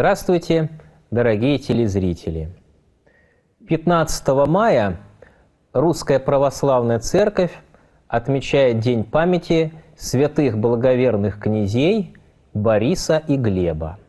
Здравствуйте, дорогие телезрители! 15 мая Русская Православная Церковь отмечает День памяти святых благоверных князей Бориса и Глеба.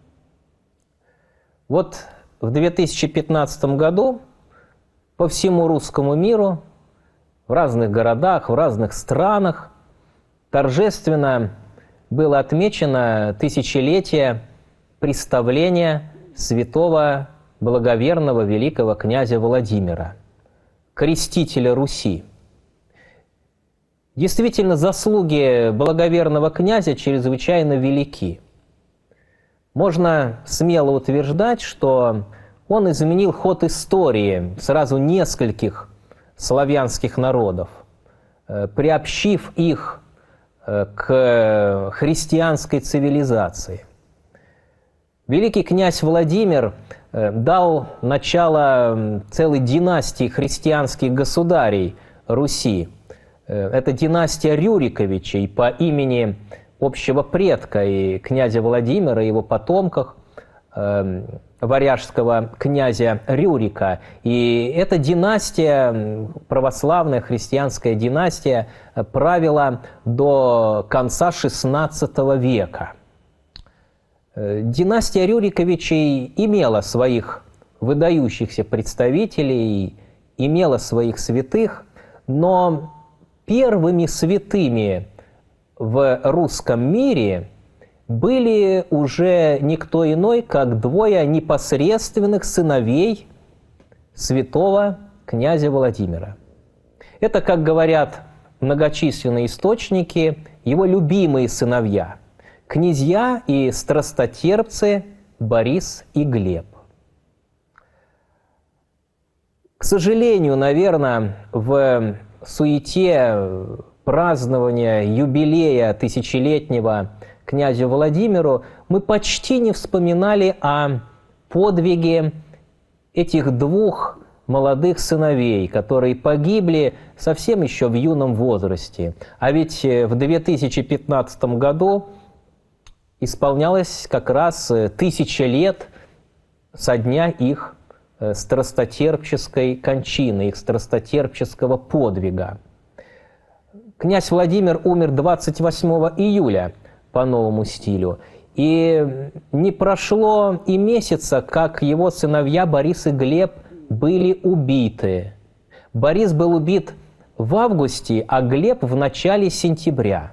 Вот в 2015 году по всему русскому миру, в разных городах, в разных странах торжественно было отмечено тысячелетие представления святого благоверного великого князя Владимира, крестителя Руси. Действительно, заслуги благоверного князя чрезвычайно велики. Можно смело утверждать, что он изменил ход истории сразу нескольких славянских народов, приобщив их к христианской цивилизации. Великий князь Владимир дал начало целой династии христианских государей Руси. Это династия Рюриковичей по имени общего предка и князя Владимира, и его потомках, варяжского князя Рюрика. И эта династия, православная христианская династия, правила до конца XVI века. Династия Рюриковичей имела своих выдающихся представителей, имела своих святых, но первыми святыми в русском мире были уже никто иной, как двое непосредственных сыновей святого князя Владимира. Это, как говорят многочисленные источники, его любимые сыновья, князья и страстотерпцы Борис и Глеб. К сожалению, наверное, в суете празднования юбилея тысячелетнего князю Владимиру мы почти не вспоминали о подвиге этих двух молодых сыновей, которые погибли совсем еще в юном возрасте. А ведь в 2015 году исполнялось как раз 1000 лет со дня их страстотерпческой кончины, их страстотерпческого подвига. Князь Владимир умер 28 июля по новому стилю. И не прошло и месяца, как его сыновья Борис и Глеб были убиты. Борис был убит в августе, а Глеб в начале сентября.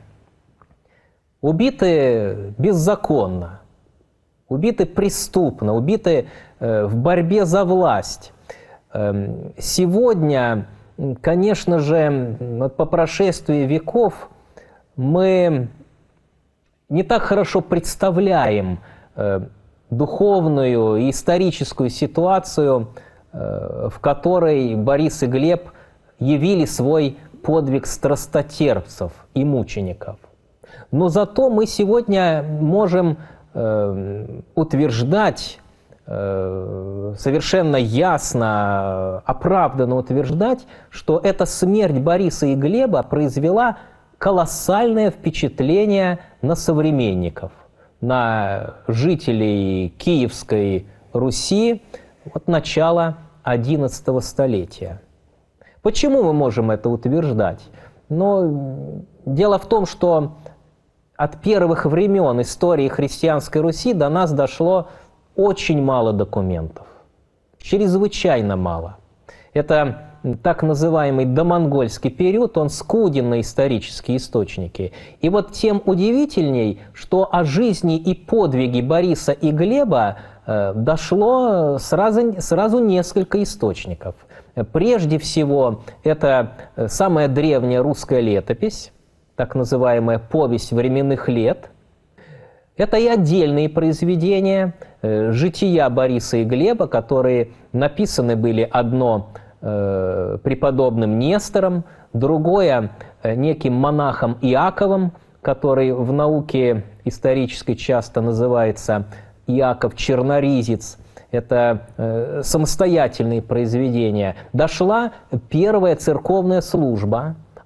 Убиты беззаконно, убиты преступно, убиты в борьбе за власть. Сегодня, конечно же, по прошествии веков мы не так хорошо представляем духовную и историческую ситуацию, в которой Борис и Глеб явили свой подвиг страстотерпцев и мучеников. Но зато мы сегодня можем утверждать, совершенно ясно, оправданно утверждать, что эта смерть Бориса и Глеба произвела колоссальное впечатление на современников, на жителей Киевской Руси от начала XI столетия. Почему мы можем это утверждать? Но дело в том, что от первых времен истории христианской Руси до нас дошло очень мало документов, чрезвычайно мало. Это так называемый домонгольский период, он скуден на исторические источники. И вот тем удивительней, что о жизни и подвиге Бориса и Глеба дошло сразу несколько источников. Прежде всего, это самая древняя русская летопись, так называемая «Повесть временных лет». Это и отдельные произведения, жития Бориса и Глеба, которые написаны были одно преподобным Нестором, другое неким монахом Иаковом, который в науке исторической часто называется Иаков Черноризец. Это самостоятельные произведения. Дошла первая церковная служба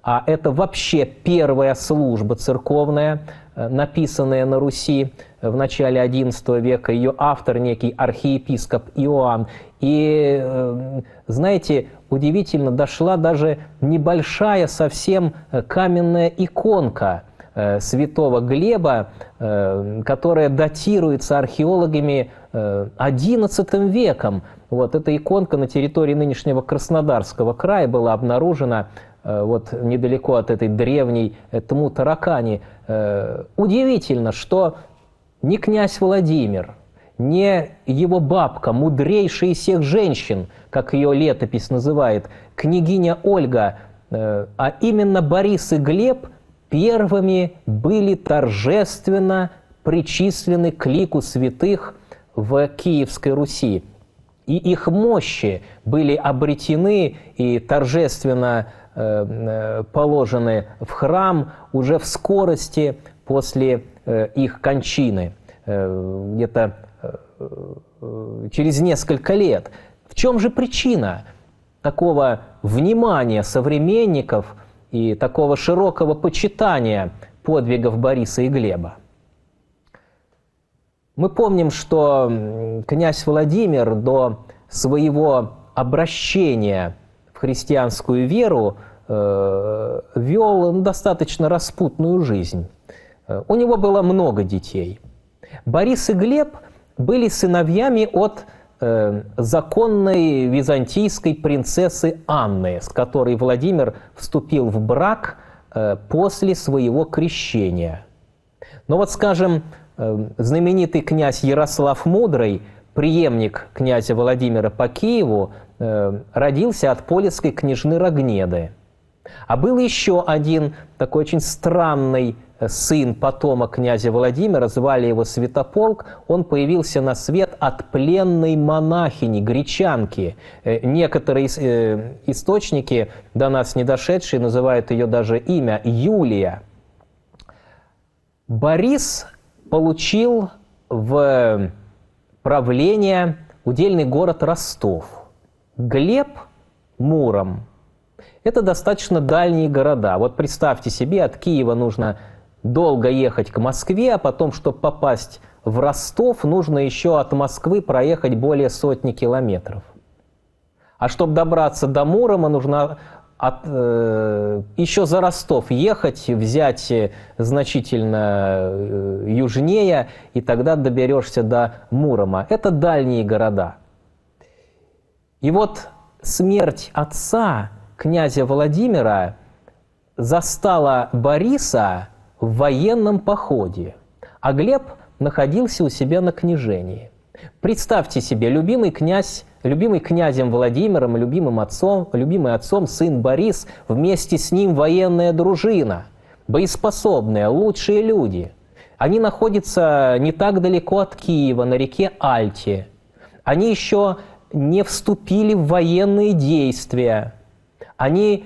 а это вообще первая служба церковная, написанная на Руси в начале XI века. Ее автор некий архиепископ Иоанн. И, знаете, удивительно, дошла даже небольшая совсем каменная иконка святого Глеба, которая датируется археологами XI веком. Вот эта иконка на территории нынешнего Краснодарского края была обнаружена вот недалеко от этой древней Тму-Таракани. Удивительно, что ни князь Владимир, ни его бабка, мудрейшая из всех женщин, как ее летопись называет, княгиня Ольга, а именно Борис и Глеб первыми были торжественно причислены к лику святых в Киевской Руси. И их мощи были обретены и торжественно положены в храм уже в скорости после их кончины, где-то через несколько лет. В чем же причина такого внимания современников и такого широкого почитания подвигов Бориса и Глеба? Мы помним, что князь Владимир до своего обращения в христианскую веру вел достаточно распутную жизнь. У него было много детей. Борис и Глеб были сыновьями от законной византийской принцессы Анны, с которой Владимир вступил в брак после своего крещения. Но вот, скажем, знаменитый князь Ярослав Мудрый, преемник князя Владимира по Киеву, родился от полецкой княжны Рогнеды. А был еще один такой очень странный сын, потомок князя Владимира, звали его Святополк. Он появился на свет от пленной монахини, гречанки. Некоторые источники, до нас не дошедшие, называют ее даже имя Юлия. Борис получил в правление удельный город Ростов. Глеб – Муром. Это достаточно дальние города. Вот представьте себе, от Киева нужно долго ехать к Москве, а потом, чтобы попасть в Ростов, нужно еще от Москвы проехать более 100 километров. А чтобы добраться до Мурома, нужно еще за Ростов ехать, взять значительно южнее, и тогда доберешься до Мурома. Это дальние города. И вот смерть отца, князя Владимира, застала Бориса в военном походе, а Глеб находился у себя на княжении. Представьте себе, любимый князем Владимиром, любимый отцом сын Борис, вместе с ним военная дружина, боеспособные, лучшие люди. Они находятся не так далеко от Киева, на реке Альте. Они еще не вступили в военные действия. Они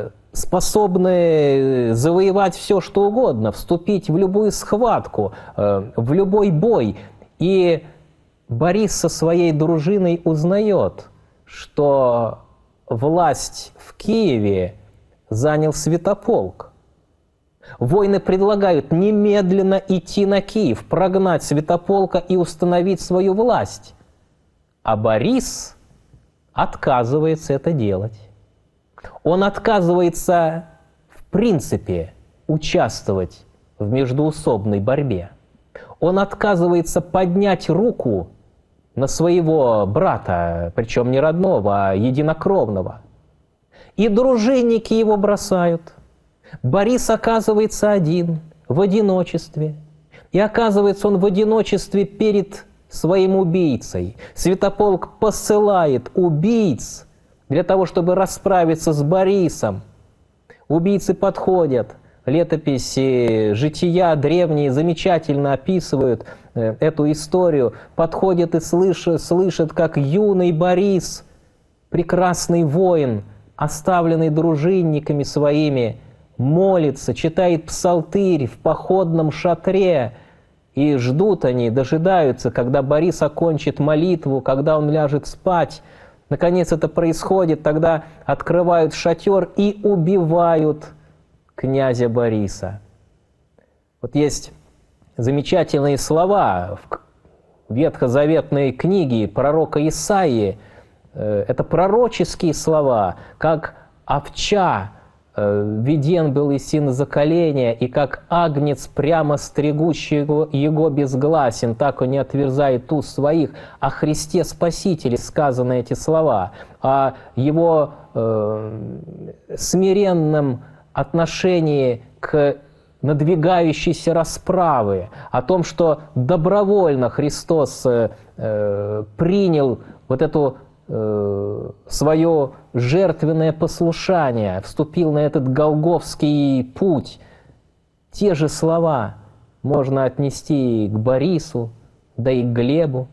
способны завоевать все, что угодно, вступить в любую схватку, в любой бой. И Борис со своей дружиной узнает, что власть в Киеве занял Святополк. Воины предлагают немедленно идти на Киев, прогнать Святополка и установить свою власть. А Борис отказывается это делать. Он отказывается, в принципе, участвовать в междоусобной борьбе. Он отказывается поднять руку на своего брата, причем не родного, а единокровного. И дружинники его бросают. Борис оказывается один, в одиночестве. И оказывается он в одиночестве перед своим убийцей. Святополк посылает убийц для того, чтобы расправиться с Борисом. Убийцы подходят. Летописи, жития древние замечательно описывают эту историю. Подходят и слышат, как юный Борис, прекрасный воин, оставленный дружинниками своими, молится, читает псалтырь в походном шатре. И ждут они, дожидаются, когда Борис окончит молитву, когда он ляжет спать. Наконец это происходит, тогда открывают шатер и убивают князя Бориса. Вот есть замечательные слова в ветхозаветной книге пророка Исаии. Это пророческие слова, как овча виден был из сына заколения, и как агнец прямо стригущий его безгласен, так он не отверзает уст своих. О Христе Спасителе сказаны эти слова, о его смиренном отношении к надвигающейся расправы, о том, что добровольно Христос принял вот эту свое жертвенное послушание, вступил на этот голгофский путь. Те же слова можно отнести и к Борису, да и к Глебу.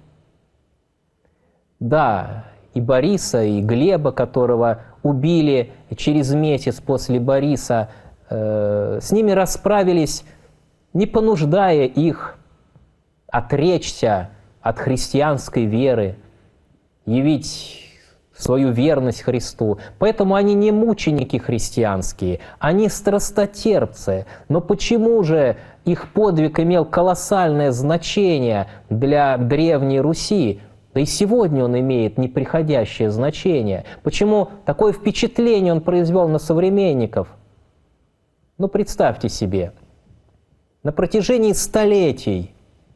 Да, и Бориса, и Глеба, которого убили через месяц после Бориса, с ними расправились, не понуждая их отречься от христианской веры, явить свою верность Христу. Поэтому они не мученики христианские, они страстотерпцы. Но почему же их подвиг имел колоссальное значение для Древней Руси? Да и сегодня он имеет неприходящее значение. Почему такое впечатление он произвел на современников? Ну, представьте себе, на протяжении столетий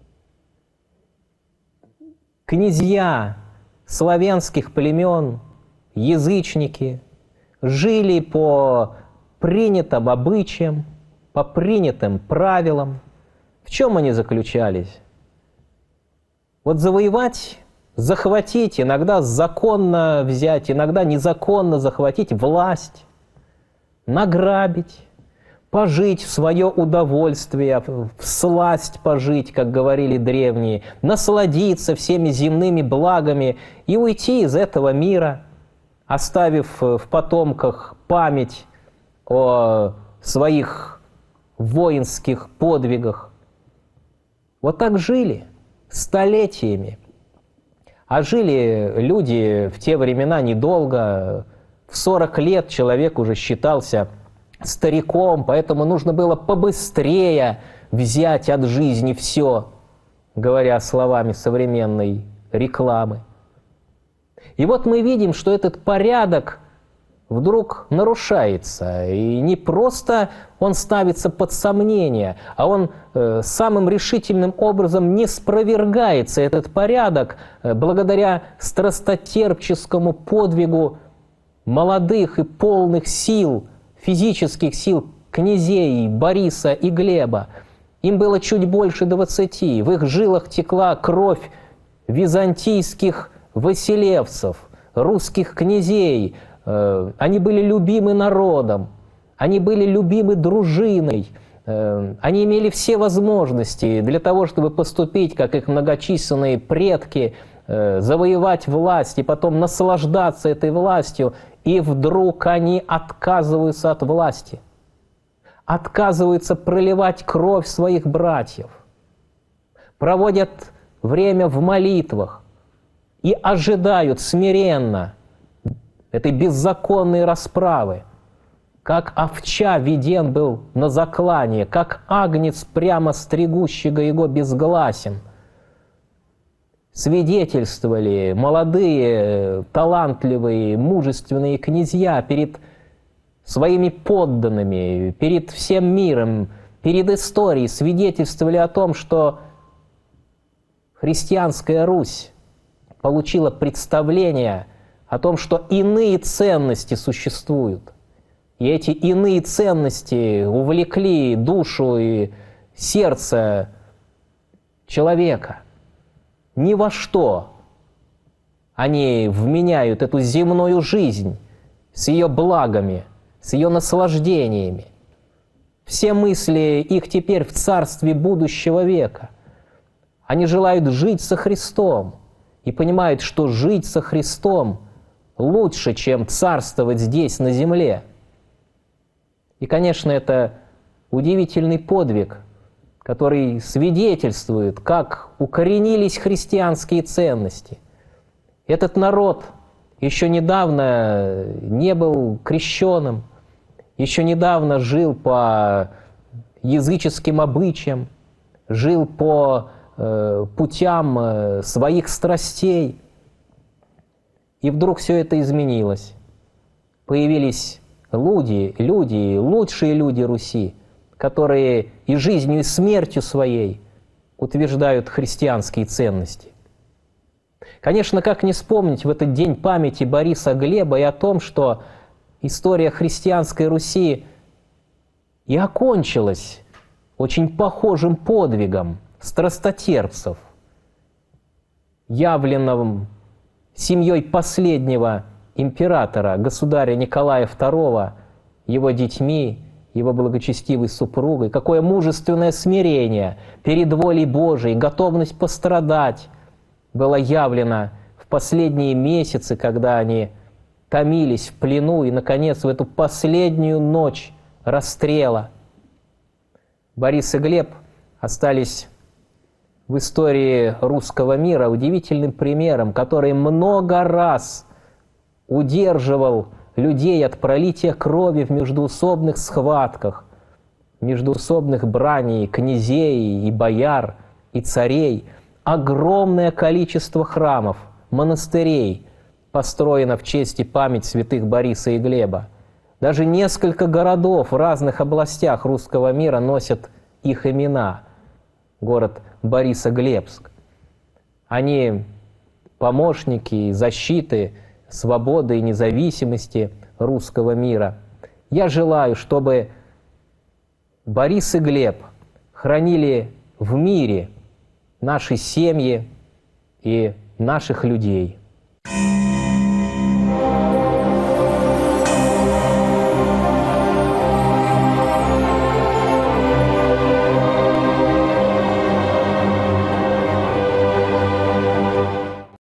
князья славянских племен, язычники, жили по принятым обычаям, по принятым правилам. В чем они заключались? Вот завоевать, захватить, иногда законно взять, иногда незаконно захватить власть, награбить, пожить в свое удовольствие, всласть пожить, как говорили древние, насладиться всеми земными благами и уйти из этого мира, оставив в потомках память о своих воинских подвигах. Вот так жили столетиями. А жили люди в те времена недолго. В 40 лет человек уже считался стариком, поэтому нужно было побыстрее взять от жизни все, говоря словами современной рекламы. И вот мы видим, что этот порядок вдруг нарушается. И не просто он ставится под сомнение, а он самым решительным образом не спровергается, этот порядок, благодаря страстотерпческому подвигу молодых и полных сил, физических сил князей Бориса и Глеба. Им было чуть больше 20, в их жилах текла кровь византийских василевцев, русских князей. Они были любимы народом, они были любимы дружиной, они имели все возможности для того, чтобы поступить, как их многочисленные предки, завоевать власть и потом наслаждаться этой властью, и вдруг они отказываются от власти, отказываются проливать кровь своих братьев, проводят время в молитвах и ожидают смиренно этой беззаконной расправы. Как овча виден был на заклании, как агнец прямо стригущего его безгласен. Свидетельствовали молодые, талантливые, мужественные князья перед своими подданными, перед всем миром, перед историей, свидетельствовали о том, что христианская Русь получила представление о том, что иные ценности существуют. И эти иные ценности увлекли душу и сердце человека. Ни во что они вменяют эту земную жизнь с ее благами, с ее наслаждениями. Все мысли их теперь в царстве будущего века. Они желают жить со Христом и понимают, что жить со Христом лучше, чем царствовать здесь, на земле. И, конечно, это удивительный подвиг, который свидетельствует, как укоренились христианские ценности. Этот народ еще недавно не был крещенным, еще недавно жил по языческим обычаям, жил по путям своих страстей. И вдруг все это изменилось. Появились люди, лучшие люди Руси, которые и жизнью, и смертью своей утверждают христианские ценности. Конечно, как не вспомнить в этот день памяти Бориса Глеба и о том, что история христианской Руси и окончилась очень похожим подвигом страстотерпцев, явленным семьей последнего императора, государя Николая II, его детьми, его благочестивой супругой. Какое мужественное смирение перед волей Божией, готовность пострадать было явлено в последние месяцы, когда они томились в плену, и, наконец, в эту последнюю ночь расстрела Борис и Глеб остались в истории русского мира удивительным примером, который много раз удерживал людей от пролития крови в междоусобных схватках, междоусобных браней князей и бояр и царей. Огромное количество храмов, монастырей построено в честь и память святых Бориса и Глеба. Даже несколько городов в разных областях русского мира носят их имена. Город Борисоглебск. Они помощники защиты свободы и независимости русского мира. Я желаю, чтобы Борис и Глеб хранили в мире наши семьи и наших людей.